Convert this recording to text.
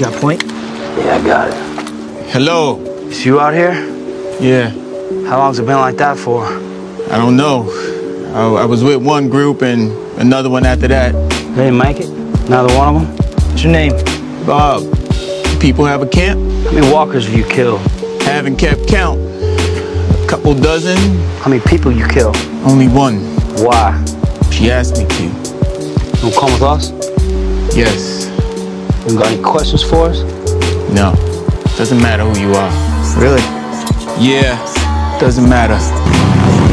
got point? Yeah, I got it. Hello. Is you out here? Yeah. How long's it been like that for? I don't know. I was with one group and another one after that. They didn't make it? Neither one of them? What's your name? Bob. People have a camp? How many walkers have you killed? Haven't kept count. A couple dozen. How many people you killed? Only one. Why? She asked me to. You wanna come with us? Yes. You got any questions for us? No. Doesn't matter who you are. Really? Yeah. Doesn't matter.